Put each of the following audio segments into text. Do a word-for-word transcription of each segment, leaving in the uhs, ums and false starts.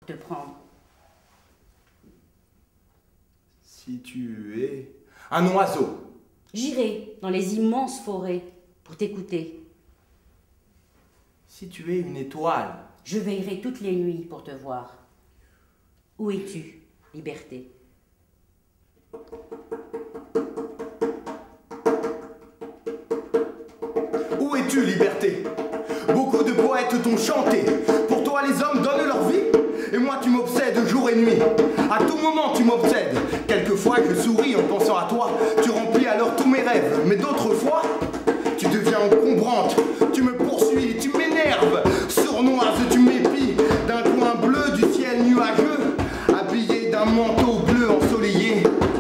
te prendre. Si tu es un oiseau. J'irai dans les immenses forêts pour t'écouter. Si tu es une étoile. Je veillerai toutes les nuits pour te voir. Où es-tu, liberté? Où es-tu, liberté? Beaucoup de poètes t'ont chanté. Pour toi, les hommes donnent leur vie. Et moi, tu m'obsèdes jour et nuit. À tout moment, tu m'obsèdes. Quelquefois, je souris en pensant à toi. Tu remplis alors tous mes rêves. Mais d'autres fois, tu deviens encombrante. Tu me poursuis, tu m'énerves. Sournoise, tu m'épies. D'un coin bleu du ciel nuageux, habillé d'un manteau bleu ensoleillé.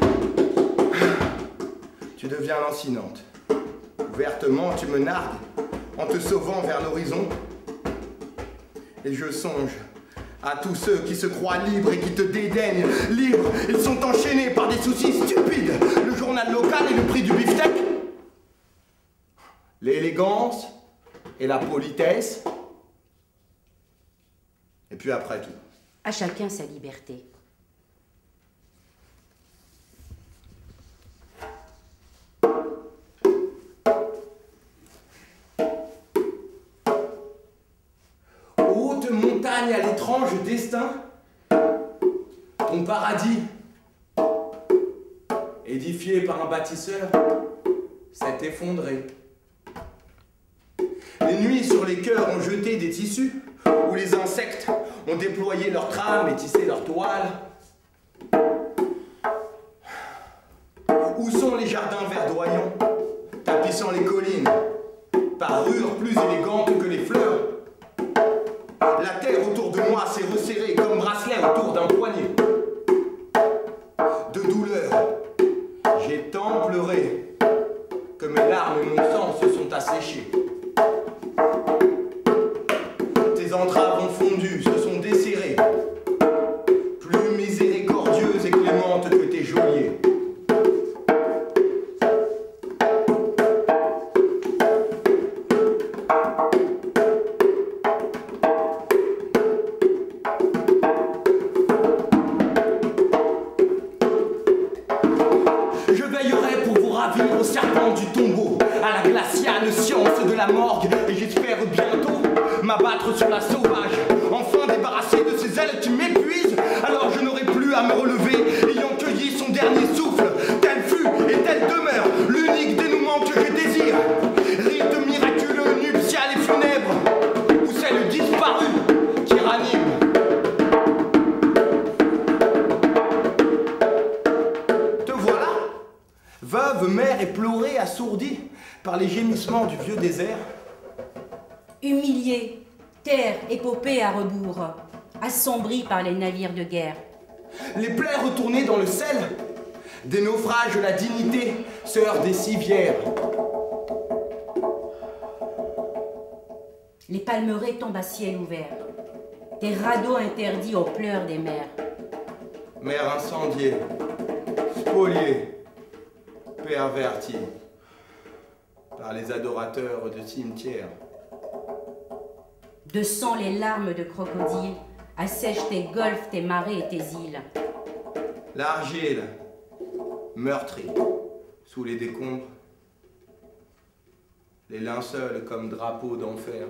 Tu deviens lancinante. Ouvertement, tu me nargues, en te sauvant vers l'horizon. Et je songe à tous ceux qui se croient libres et qui te dédaignent. Libres, ils sont enchaînés par des soucis stupides. Le journal local et le prix du beefsteak. L'élégance et la politesse. Et puis après tout. À chacun sa liberté. Haute montagne à l'étrange destin, ton paradis, édifié par un bâtisseur, s'est effondré. Les nuits sur les cœurs ont jeté des tissus, où les insectes ont déployé leurs trames et tissé leurs toiles. Où sont les jardins verdoyants, tapissant les collines, parures plus élégantes que les fleurs? La terre autour de moi s'est resserrée comme bracelet autour d'un poignet. De douleur, j'ai tant pleuré que mes larmes et mon sang se sont asséchés. Tes entraves ont fondu, se sont desserrées, plus miséricordieuses et clémentes que tes geôliers. Au serpent du tombeau, à la glaciale science de la morgue, et j'espère bientôt m'abattre sur la sauvage, enfin débarrassé de ces ailes qui m'épuisent. Alors je n'aurai plus à me relever, ayant cueilli son dernier souffle. Tel fut et tel demeure l'unique dénouement que je désire. Rite miraculeux, nuptial et funèbre, où c'est le disparu qui ranime. Veuve, mère éplorée, assourdie par les gémissements du vieux désert. Humiliée, terre épopée à rebours, assombrie par les navires de guerre. Les plaies retournées dans le sel, des naufrages de la dignité, sœur des civières. Les palmeraies tombent à ciel ouvert, des radeaux interdits aux pleurs des mères. Mère incendiée, spoliée, perverti par les adorateurs de cimetières. De sang les larmes de crocodile assèchent tes golfes, tes marais et tes îles. L'argile, meurtrie, sous les décombres, les linceuls comme drapeaux d'enfer.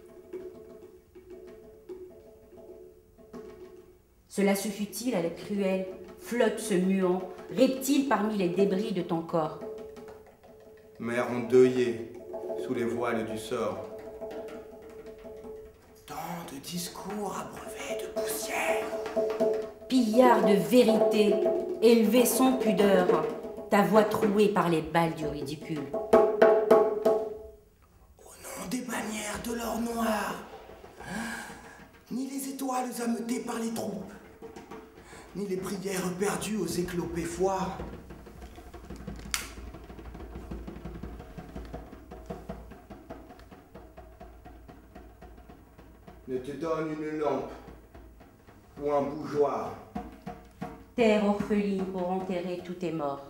Cela se fut-il à la cruelle, flotte ce muant, reptile parmi les débris de ton corps. Mère endeuillée sous les voiles du sort. Tant de discours abreuvés de poussière. Pillard de vérité, élevé sans pudeur, ta voix trouée par les balles du ridicule. Au nom des bannières de l'or noir, ni les étoiles ameutées par les troupes, ni les prières perdues aux éclopés foires. Ne te donne une lampe ou un bougeoir. Terre orpheline pour enterrer tous tes morts.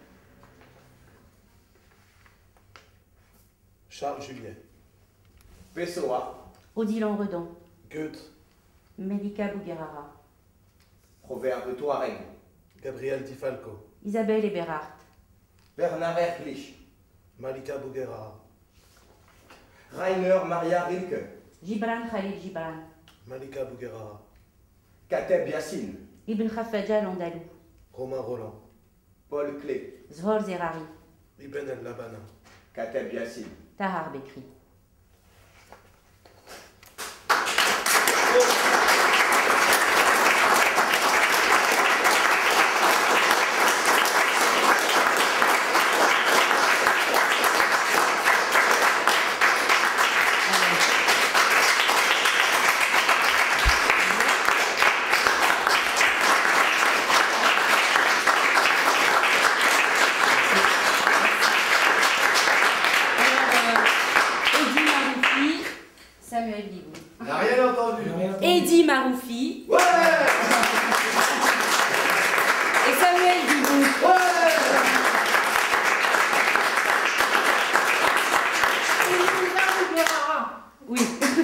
Charles Juliet. Pessoa. Odilon Redon. Goethe. Melika Bouguerara. Proverbe Touareg. Gabriel Di Falco. Isabelle Eberhardt. Bernard Erklich. Malika Bouguerara. Rainer Maria Rilke. Gibran Khalil Gibran. Malika Bouguerara. Kateb Yassine. Ibn Khafajal Andalou. Romain Roland. Paul Klee. Zhor Zerari. Ibn El Labana. Kateb Yassine. Tahar Bekri. Eddy Maroufi. Ouais. Et Samuel Dibou. Ouais. Oui.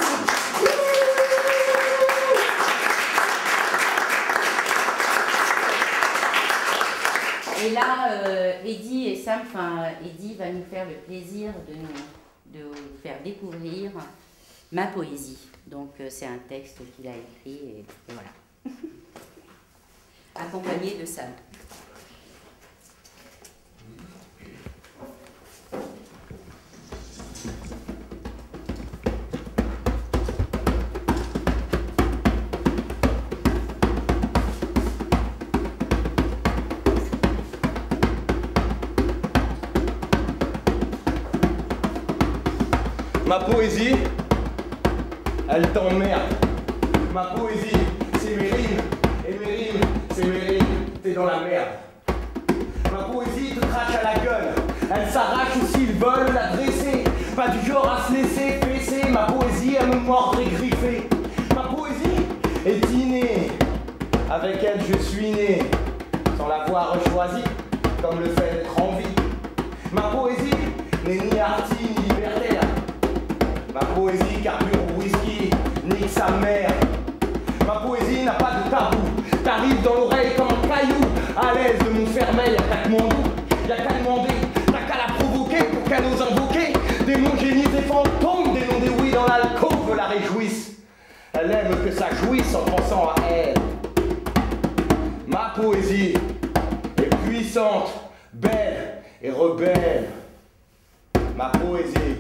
Et là, euh, Eddy et Sam, enfin, Eddy va nous faire le plaisir de nous, de vous faire découvrir ma poésie. Donc euh, c'est un texte qu'il a écrit et, et voilà. Accompagné de Sam. Ma poésie, elle t'emmerde. Ma poésie, c'est mes rimes. Et mes rimes, c'est mes rimes. T'es dans la merde. Ma poésie te crache à la gueule. Elle s'arrache s'ils veulent la dresser. Pas du genre à se laisser fesser. Ma poésie, elle me mordre et griffer. Ma poésie est innée. Avec elle, je suis né. Sans l'avoir choisie, comme le fait d'être en vie. Ma poésie n'est ni arty ni libertaire. Ma poésie carbure au whisky, nique sa mère. Ma poésie n'a pas de tabou. T'arrives dans l'oreille comme un caillou. À l'aise de mon fermel, y'a qu'à demander. Y'a qu'à demander, t'as qu'à la provoquer pour qu'elle ose invoquer des noms génies, des fantômes, des noms des oui dans l'alcôve la réjouissent. Elle aime que ça jouisse en pensant à elle. Ma poésie est puissante, belle et rebelle. Ma poésie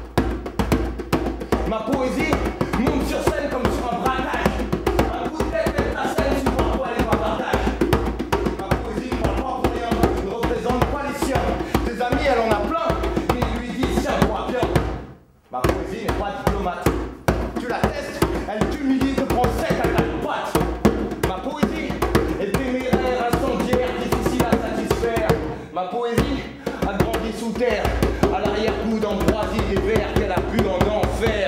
Ma poésie monte sur scène comme sur un braquage. Un coup de tête met la scène sur un poil et un partage. Ma poésie ne parle pas pour rien, ne représente pas les siens. Tes amis, elle en a plein, mais ils lui disent tiens, vois bien. Ma poésie n'est pas diplomate. Tu la testes, elle t'humilie, te prend sec à ta patte. Ma poésie est téméraire, incendiaire, difficile à satisfaire. Ma poésie a grandi sous terre, à l'arrière-goût d'ambroisie des vers qu'elle a bu en enfer.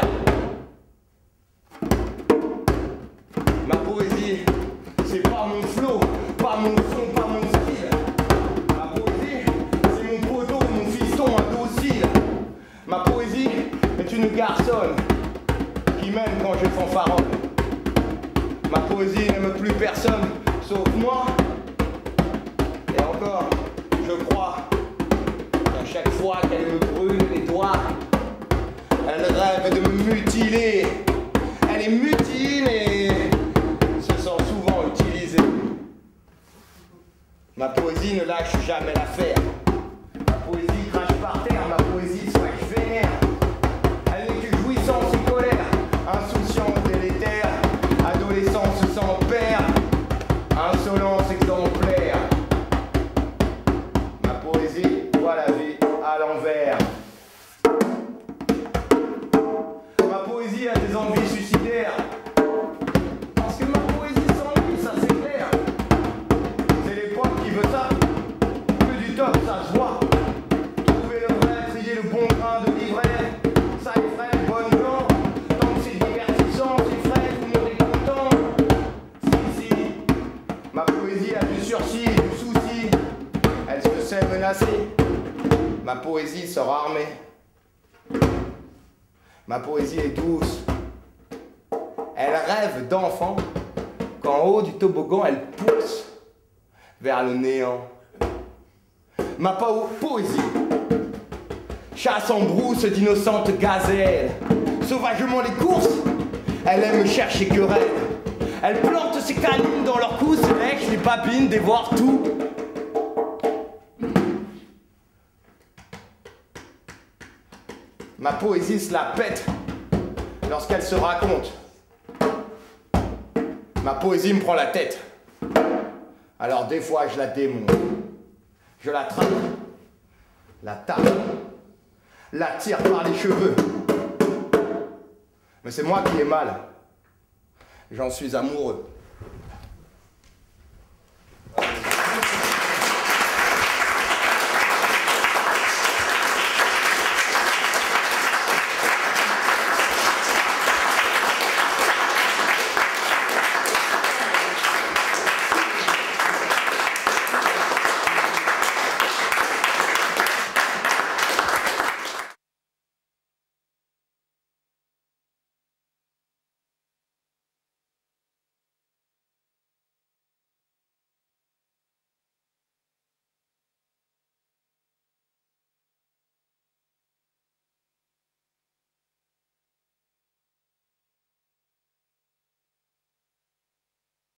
Ma poésie, c'est pas mon flow, pas mon son, pas mon style. Ma poésie, c'est mon poteau, mon fiston, un docile. Ma poésie est une garçonne qui m'aime quand je fanfaronne. Ma poésie n'aime plus personne, sauf moi. Et encore, je crois qu'à chaque fois qu'elle me brûle les doigts, elle rêve de me mutiler. Elle est mutile et se sent souvent utilisée. Ma poésie ne lâche jamais l'affaire. Ma poésie crache par terre, ma poésie soit vénère. Elle n'est que jouissance et colère, insouciance délétère, adolescence sans père, insolence exemplaire. Ma poésie voit la vie à l'envers. Ma poésie a des envies suicidaires. Parce que ma poésie s'ennuie, ça c'est clair. C'est l'époque qui veut ça. Que du top, ça se voit. Trouver le vrai, trier le bon grain de livret. Ça effraie, bonne gens. Tant que c'est divertissant, c'est frais, tout le monde est content. Si, si. Ma poésie a du sursis, du souci. Elle se sait menacée. Ma poésie sera armée. Ma poésie est douce. Elle rêve d'enfant qu'en haut du toboggan elle pousse vers le néant. Ma po poésie chasse en brousse d'innocentes gazelles. Sauvagement les courses, elle aime chercher querelle. Elle plante ses canines dans leurs coups, lèche les babines, dévore tout. Ma poésie se la pète lorsqu'elle se raconte. Ma poésie me prend la tête. Alors des fois je la démonte. Je la traque, la tape, la tire par les cheveux. Mais c'est moi qui ai mal. J'en suis amoureux.